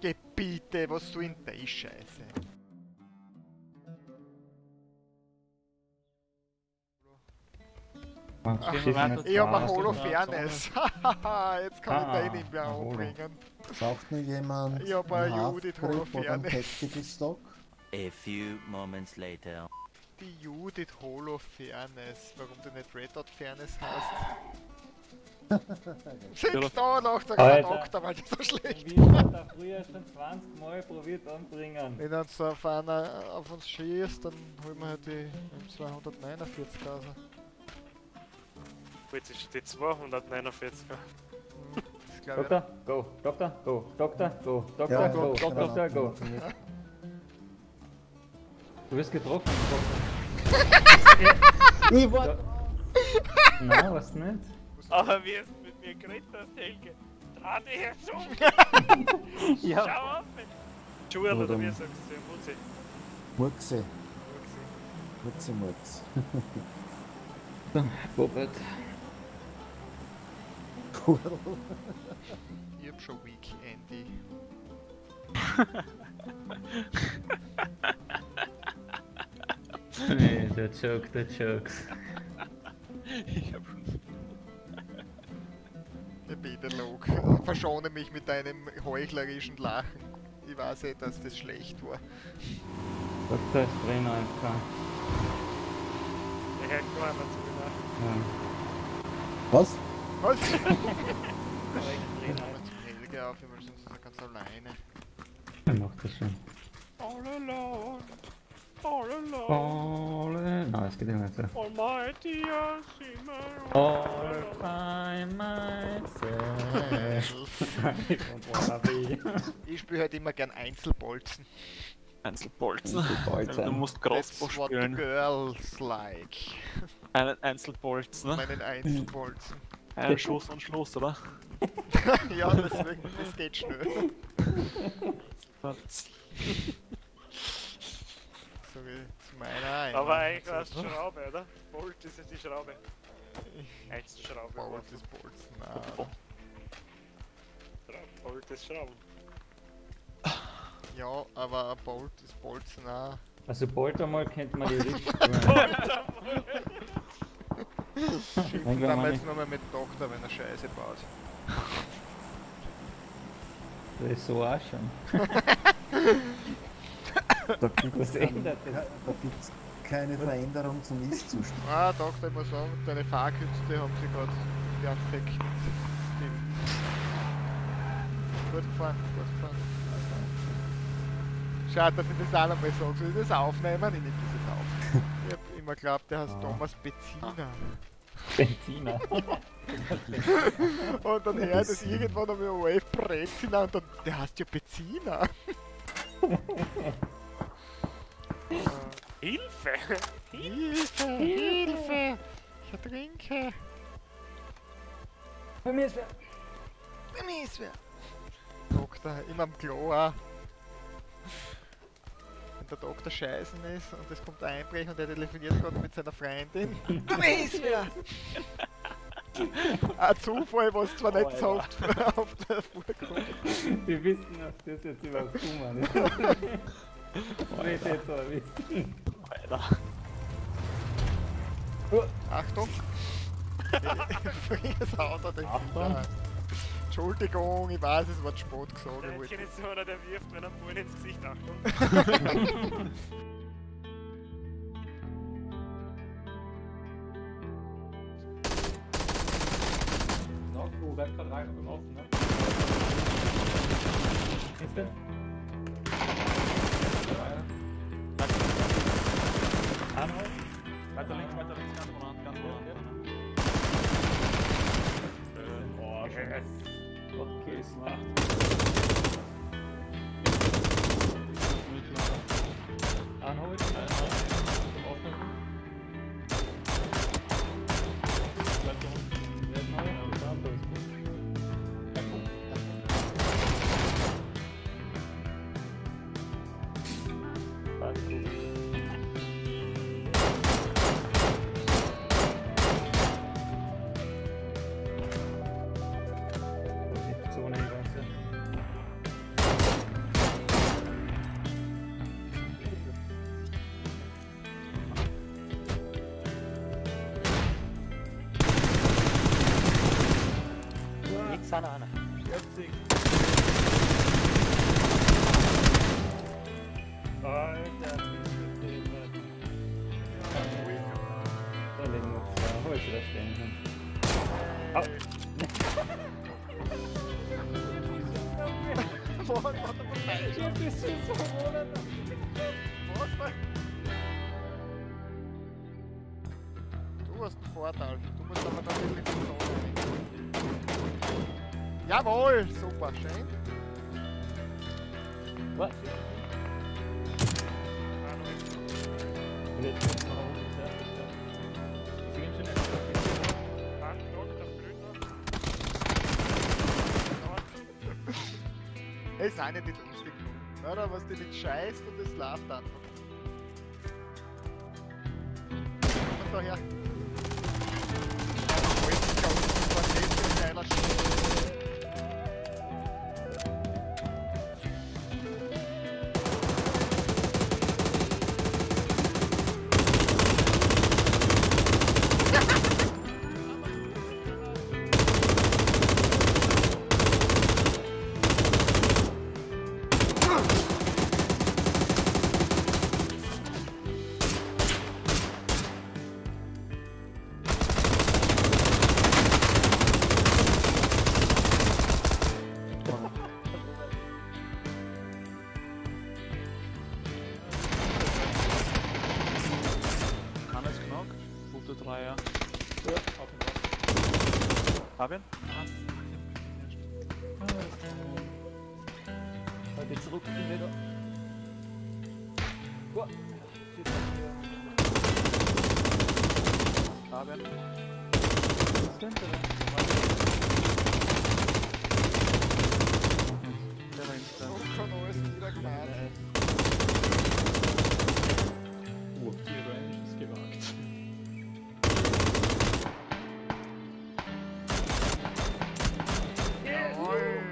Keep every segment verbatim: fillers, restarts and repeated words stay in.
Gebiete, was so in der Scheiße. Ach, ich hab ein Holofernes. Hahaha, jetzt kann ich den nicht mehr anbringen. Braucht noch jemand Ich hab ein Judith Holofernes. A few moments later. Die Judith Holofernes. Warum du nicht Red Dot Fairness heißt? Sitzt da und lacht sogar der Doktor, weil das so schlecht ist. Wie hat er früher schon zwanzig Mal probiert anbringen? Wenn dann so auf einer auf uns schießt, dann holen wir halt die M zweihundertneunundvierzig raus. Jetzt ist die zweihundertneunundvierziger. Doktor, go, Doktor, go, Doktor, go, Doktor, go, Doktor, go. Du wirst getroffen, Doktor. Ich war... Nein, was nicht? Aber wie es mit mir geredet hast, Helge. Dreh dich jetzt um! Ja. Schau auf mich! Schuhe oder wie sagst du? Mutzi. Murkse. Murkse, Murks. Bobert. Ich hab schon Weak Andy. Nee, der Joke, der Jokes. Ich hab Ja, bitte, Log. Verschone mich mit deinem heuchlerischen Lachen. Ich weiß eh, dass das schlecht war. Doktor ist drin einfach. Der hört gar nicht zu mir. Ja. Was? Was? Ich zum Helge auf, weil sonst ist er ganz alleine. Er macht das schon. All alone. All alone. All in... Nein, es geht immer nicht so. Almighty, I see my All by myself. Ich spiele halt immer gern Einzelbolzen. Einzelbolzen. Du musst Crossbow That's what the spielen. girls like. Einen Einzelbolzen, ne? Meinen Einzelbolzen. Ein Schuss und Schluss, oder? Ja, deswegen, das geht schnell. So wie zu meiner einen. Aber eigentlich war es Schraube, oder? Bolt ist jetzt die Schraube. Einzelschraube. Bolt ist Bolzen, ah. Bolt ist Schrauben. Ja, aber ein Bolt ist Bolzen auch. Also bald einmal kennt man die richtig. Schimpfen wir jetzt nochmal mit dem Doktor, wenn er Scheiße baut. Das ist so auch schon. Da gibt Was es ändert das? da gibt's keine Veränderung zum Ist-Zustand. Ah, Doktor, ich muss sagen, deine Fahrkünste haben sie gerade perfekt gestimmt. Gut gefahren, gut gefahren. Schade, dass ich das auch nochmal sage. Soll ich das aufnehmen? Ich nehme das jetzt auf. Ich hab immer geglaubt, der heißt Ah. Thomas Bezzina. Benziner. Und dann hört es irgendwann einmal Wave Brezina und dann, der heißt ja Bezzina. Hilfe! Hilfe! Hilfe! Ich ertrinke! Bei mir ist wer. Bei mir ist wer! Doktor, immer am Klo auch. Wenn der Doktor scheißen ist und es kommt ein Einbrecher und er telefoniert gerade mit seiner Freundin. Bei mir ist wer! Ein Zufall, was zwar nicht so oft auf der Spur kommt. Wir wissen, dass das jetzt überhaupt Kuhmann ist. Das will ich jetzt aber wissen. Alter. Achtung! Fries haut er den Finger. Entschuldigung, ich weiß, es wird Sport gesagt. Der Händchen ist so einer, der wirft, wenn er einen Bullen ins Gesicht. Achtung! Du bleibst gerade rein und offen, ne? Ist der? Anhalt. Weiter links, weiter links, ganz vorne, ganz vorne. Oh, yes. Okay, smart. Anhalt. Offen. Bleib unten. Wer ist neu? Ja, das andere ist gut. Passt gut. Zone die ganze. Ist einer, einer. vierzig. Alter, da liegen noch zwei. Hol ich wieder stehen hin. Au. Was hat er verteidigt? Ja, das ist so wohl. Was, Mann? Du hast einen Vorteil. Du musst aber natürlich nicht so rein. Jawohl! Super, schön. Was? Und jetzt kommt noch ein bisschen. Sie gehen schon nicht. Es sind nicht die lustig genug, oder? Was dir nicht scheißt und es läuft einfach. Komm da her. Oh, jetzt glaube ich, das war nicht so ein geiler Schuss. Dreier. Ja, auf den Kopf. Fabian? Heute zurück wieder. Boah. Fabian? Was denn da? Der war nicht da. Und schon alles wieder gemacht. Oh, die Range ist gewagt. Jawohl!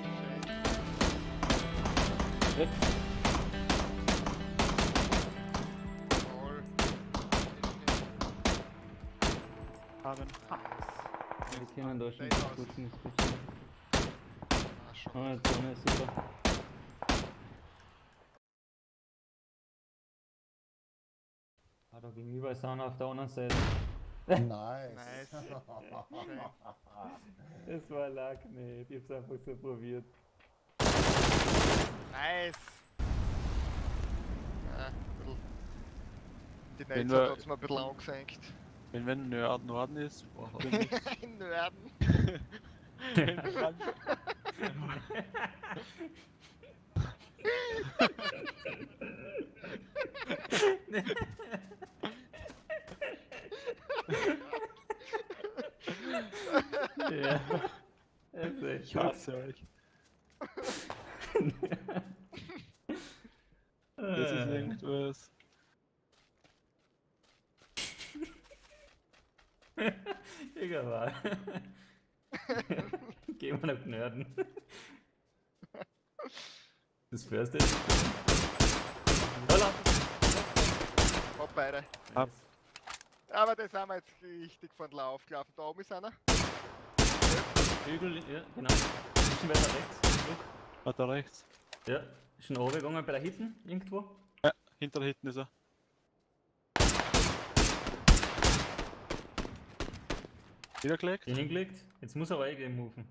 Schön. Jawohl. Fabian. Wir können da schon Nein, aus. kurz ins Bild. Ah, schon. Ah, jetzt haben wir super. Ah, da gegenüber ist einer auf der anderen Seite. Nice. Nice. Schön. Das war Lack, nee, ich hab's einfach so probiert. Nice! Ja, ein bisschen. Die Wenn Netze wir- hat's mir ein bisschen angesenkt. Wenn wenn Nord Norden ist, boah, hab ich nichts. In Nörden. Ja. Das ist echt Ich hasse euch. Das ist irgendwas. Egal. Gehen wir nach Nörden. Das Förste ist. Holla! Hopp, beide. Ab. Aber das haben wir jetzt richtig von Lauf gelaufen. Da oben ist einer. Hügel, ja, genau. Bisschen weiter rechts. Hat er rechts. Ja, ist schon runtergegangen bei der Hitten irgendwo. Ja, hinter hinten ist er. Wieder gelegt? Den hingelegt. Jetzt muss er eigentlich moven.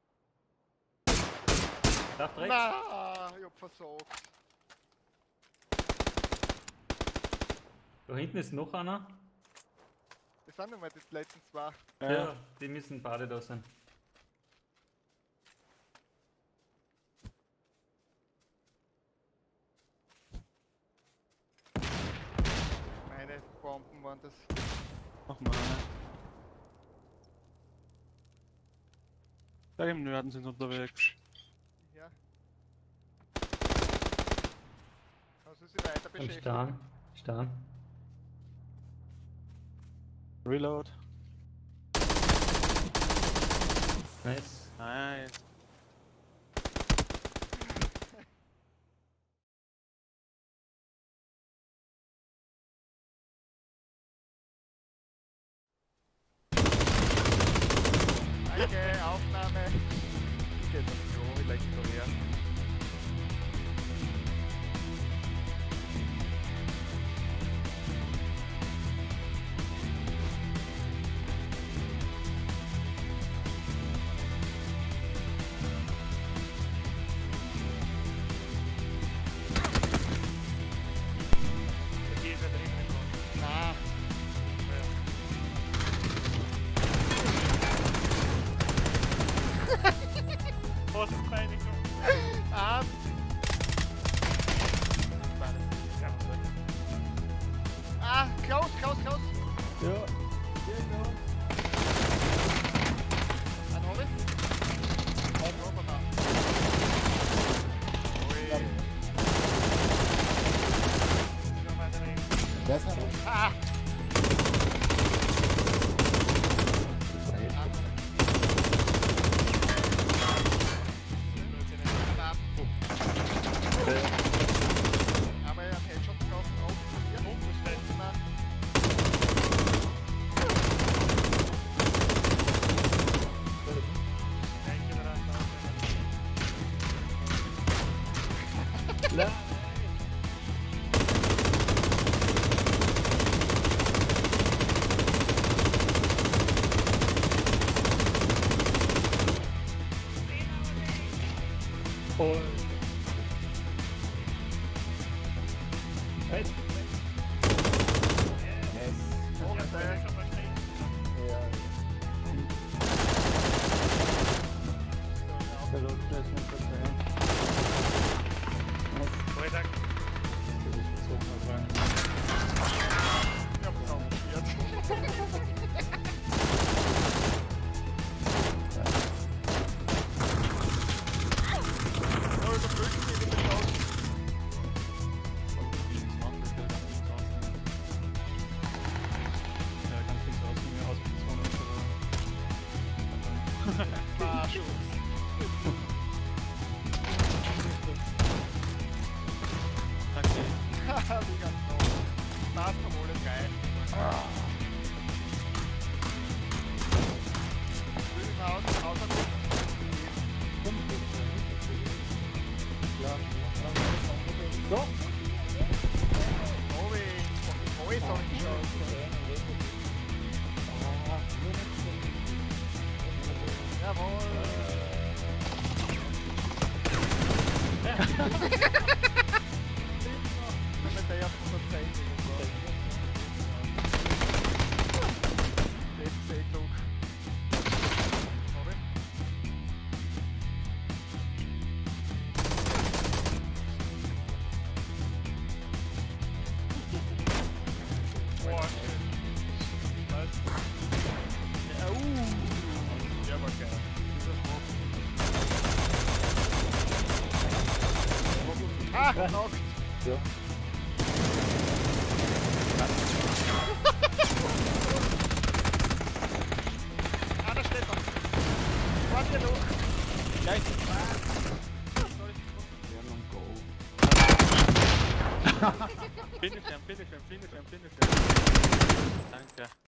Darf rechts? Na, ich hab versagt. Da hinten ist noch einer. Das sind nochmal die letzten zwei. Ja, Ja. die müssen beide da sein. Meine Bomben waren das. Nochmal eine. Da im Norden sind unterwegs. Ja. Also sie weiter Am beschäftigt. Stern. Stern. Reload. Nice. Nice. Danke, Aufnahme. schlechter wäre. Hier ist er drin. Na, Was ist meine so? ah. Ah, close, close, close. Ja. Ein Hobby. Ein Roboter. Ui. Der ist noch. Ah. Aber er hat Headshot gekauft, drauf. Hier, na. La. Oh. Hey. Oh, der ist Der läuft gleich mit der Tür. Freitag. Das ist bezogen auf rein. Ich hab's auch probiert. Oh, ist der Brücken in den Haus. Ja, ganz links aus von mir aus auf die Zone. Ah, Schuss. Danke. Haha, wie ganz toll. Das ist wohl geil. Grünes Haus, Haus So. Oh, wie. Oh, ist auch nicht schon. Jawohl. Mit der ersten hundertzehn. Das ist sehr klug. Sorry. Boah, schön. Was? Ja, uh. Der war geil. Dieser Smoke. Ah, knock. Ja. Ah, da steht noch. Warte noch. Gleich. Wir haben noch ein Go. Finish him, finish him, finish him, finish him. Danke.